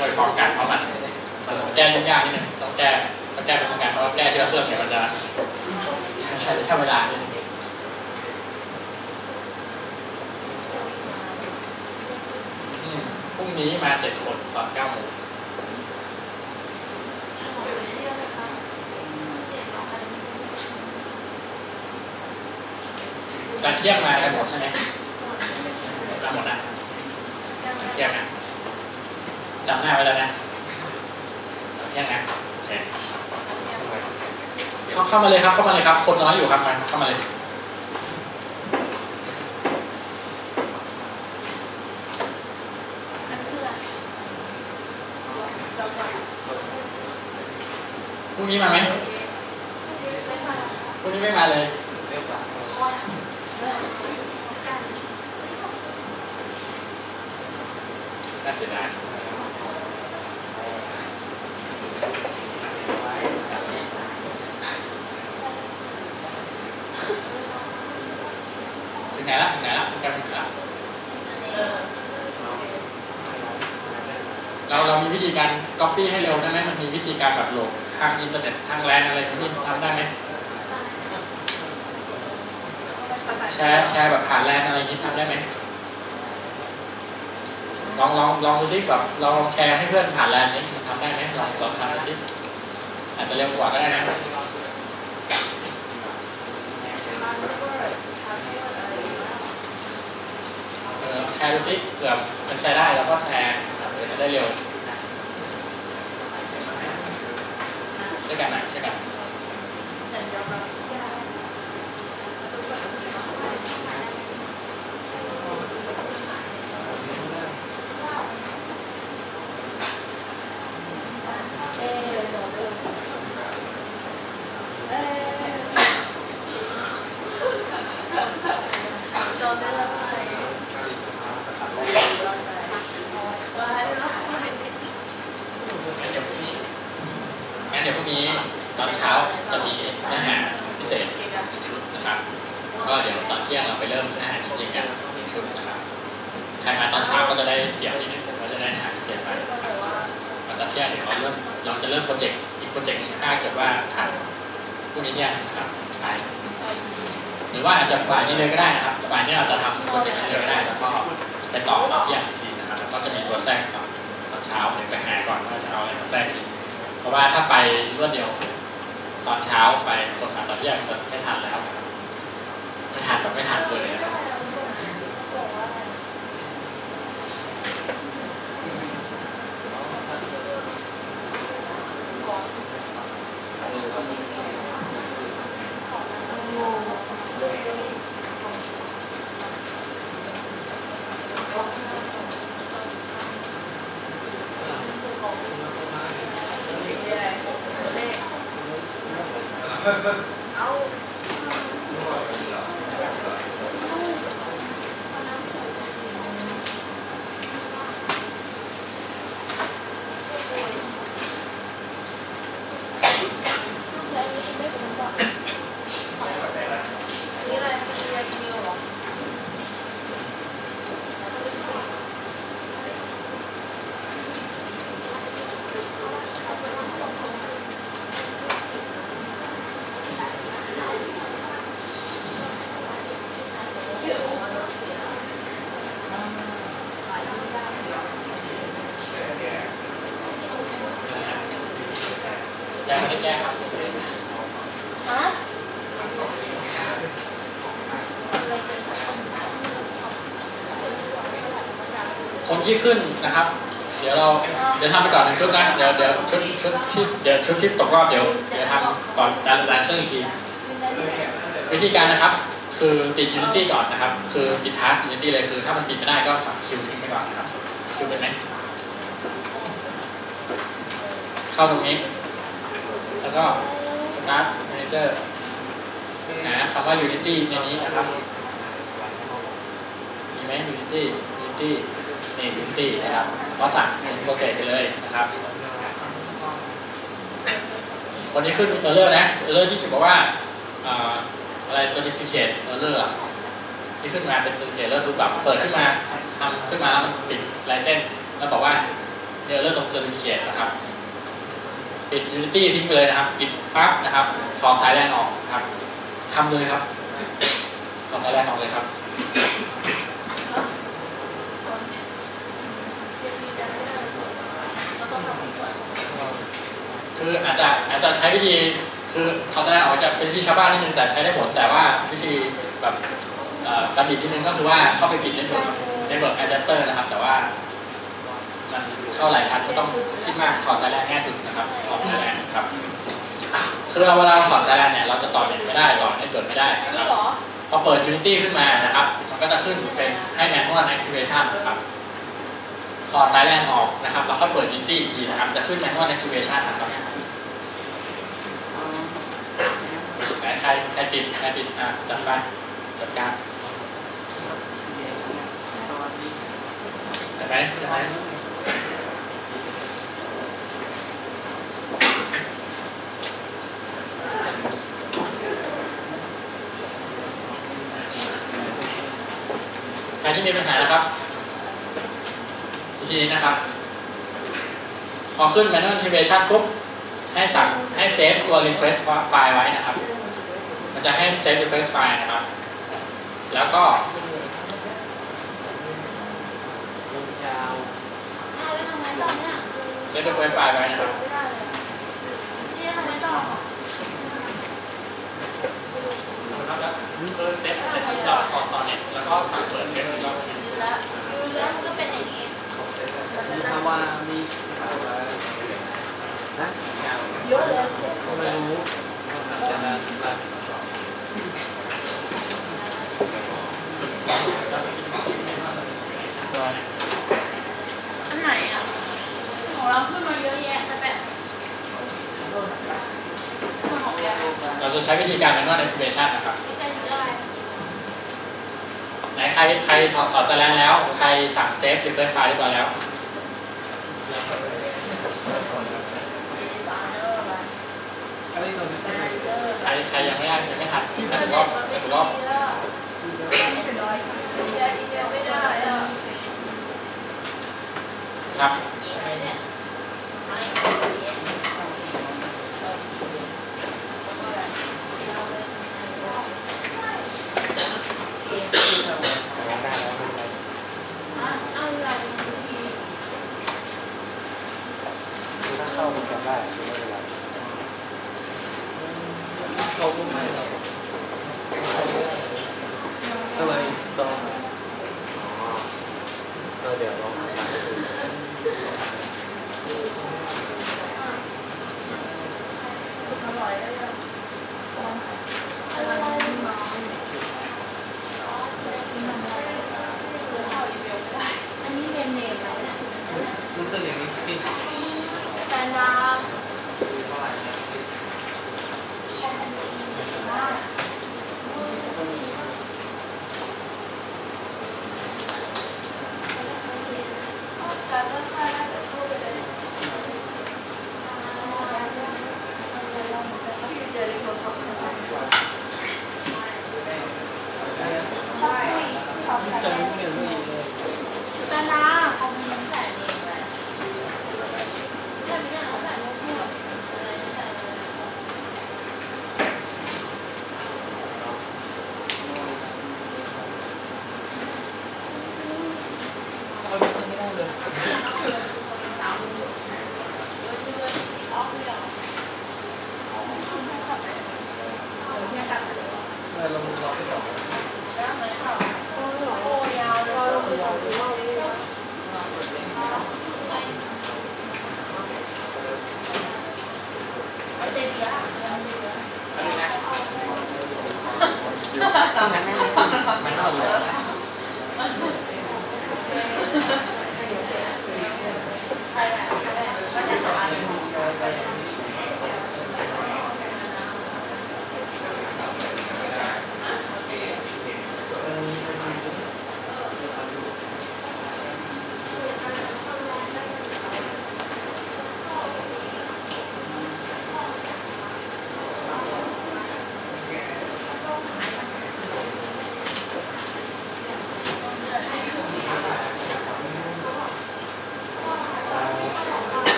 โดยพร้อมกันเพราะมันแก้ยุ่งยากนิดนึงต้องแก้เป็นพร้อมกันเพราะว่าแก้ทีละเครื่องเนี่ยมันจะใช้แค่เวลานิดนึงพรุ่งนี้มา7 คนตอน9 โมงตอนเที่ยงมากันหมดใช่ไหมมาหมดนะตอนเที่ยงนะจำหน้าไว้แล้วนะตอนเที่ยงนะโอเคเข้ามาเลยครับคนน้อยอยู่ครับเข้ามาเลยพรุ่งนี้มาไหมพรุ่งนี้ไม่มาเลยน่าเสียดายถึงไหนละกันถึงละเรามีวิธีการ copy ให้เร็วได้ไหมมันมีวิธีการแบบโหลดทางอินเทอร์เน็ตทางแลนอะไรพวกนี้ทำได้ไหมแชร์แบบผ่านแลนอะไรนี้ทำได้ไหมลองดูซิแบบเราแชร์ให้เพื่อนผ่านแลนนี้ทำได้ไหมลองทำดูซิอาจจะเร็วกว่าก็ได้นะแชร์ดูซิเผื่อมันแชร์ได้แล้วก็แชร์จะได้เร็วใช่กันนะใช่กันเดี๋ยวพรุ่งนี้ตอนเช้าจะมีเนื้อหาพิเศษ1 ชุดนะครับก็เดี๋ยวตอนเที่ยงเราไปเริ่มเนื้อหาจริงๆกัน1 ชุดนะครับใครมาตอนเช้าก็จะได้เดี๋ยวนิดนึงก็จะได้เนื้อหาพิเศษไปตอนเที่ยงเดี๋ยวเราจะเริ่มโปรเจกต์อีกโปรเจกต์นึงถ้าเกิดว่าผ่านพรุ่งนี้เที่ยงนะครับไปหรือว่าอาจจะบ่ายนี้เลยก็ได้นะครับบ่ายนี้เราจะทำโปรเจกต์นี้เลยก็ได้แล้วก็ไปต่อตอนเที่ยงอีกทีนะครับแล้วก็จะมีตัวแทรกตอนเช้าเดี๋ยวไปหาก่อนว่าจะเอาอะไรมาแทรกอีกเพราะว่าถ้าไปรวดเดียวตอนเช้าไปคนมาตอนเที่ยงจะไม่ทันแล้วไม่ทันแบบไม่ทันเลยนะครับไม่ได้แก้ครับคนที่ขึ้นนะครับเดี๋ยวทำไปก่อน1 ชุดนะเดี๋ยวชุดที่ตกรอบเดี๋ยวทำก่อนการเครื่องอีกทีวิธีการนะครับคือปิด Unity ก่อนนะครับคือปิด Task Unity เลยคือถ้ามันปิดไม่ได้ก็สั่งคิวทิ้งไปก่อนนะครับคิวเป็นไหมเข้าตรงนี้แล้วก็ Start Manager คำว่า Unity ในนี้นะครับมีไหม Unity นี่ Unity นะครับก็สั่งโปรเซสไปเลยนะครับคนที่ขึ้น Error นะ Error ที่บอกว่าอะไร Certificate Error ที่ขึ้นมาเป็น Certificate Error คือแบบเปิดขึ้นมาทำขึ้นมาแล้วมันปิดลายเส้นแล้วบอกว่าเจอเรื่องตรง certificate นะครับปิด Unity ทิ้งไปเลยนะครับปิดปั๊บนะครับถอดสายแลนออกครับทำเลยครับถอดสายแลนออกเลยครับคืออาจจะใช้วิธีคือถอดสายแลนออกจะเป็นวิธีชาวบ้านนิดนึงแต่ใช้ได้ผลแต่ว่าวิธีแบบการบิดนิดนึงก็คือว่าเข้าไปปิดnetwork adapter นะครับแต่ว่ามันเข้าหลายชั้นก็ต้องคิดมากถอดสายแลนง่ายสุดนะครับถอดสายแลนครับคือเวลาถอดสายแลนเนี่ยเราจะต่อเน็ตไม่ได้ต่อเน็ตเบิร์ดไม่ได้นะครับพอเปิด Unity ขึ้นมานะครับมันก็จะขึ้นเป็นให้ manual activation นะครับถอดสายแลนออกนะครับแล้วค่อยเปิด Unity อีกทีนะครับจะขึ้น manual activation นะครับใครปิดจัดไปจัดการได้ไหมใครที่มีปัญหานะครับทีนี้นะครับพอขึ้น manual activation ปุ๊บให้เซฟตัว request file ไว้นะครับมันจะให้เซฟ request file นะครับแล้วก็เซฟ request file ไว้นะครับแล้วคือเซฟต่อเน็ตแล้วก็สั่งเปิดเว็บอีกรอบนึงแล้วมันก็เป็นอย่างนี้ถ้าว่ามีนะเยอะเลยไม่รู้จะมาอันไหนอ่ะของเราขึ้นมาเยอะแยะแต่แบบเราจะใช้วิธีการ manual activation นะครับไหนใครถอดสายแลนแล้วใครสั่งเซฟ request file เรียบร้อยแล้วใครยังไม่ทันถือว่าครับเข้าโปรแกรมได้ไม่เป็นไรเข้าพวกไหนก็เลยต้องเดี๋ยวลองสุดอร่อยเลยอันนี้เนมไหมเนี่ยรู้สึกอย่างนี้ปิดแต่น้ำตาลาเขามีน้ำใส่เองเลยถ้าไม่ได้เอาใส่ลูกพวกอะไรใส่เขาไม่ได้เลยเราลองไปต่อ